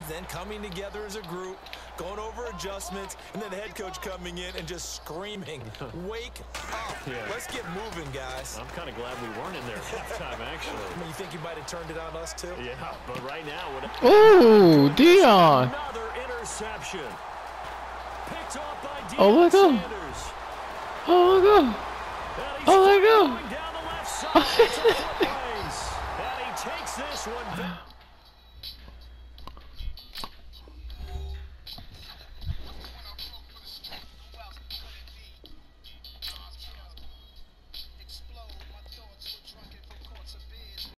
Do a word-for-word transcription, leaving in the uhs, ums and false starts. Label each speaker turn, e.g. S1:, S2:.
S1: Then coming together as a group, going over adjustments, and then the head coach coming in and just screaming, wake up.
S2: Yeah.
S1: Let's get moving, guys.
S2: I'm kind of glad we weren't in there at halftime, actually.
S1: I mean, you think you might have turned it on us, too?
S2: Yeah, but right now...
S3: Ooh, Dion.
S2: Another interception. Picked off by Dion
S3: Oh, look
S2: Sanders.
S3: Oh, look Oh, look
S2: Going down the left side to the place. And he takes this one back.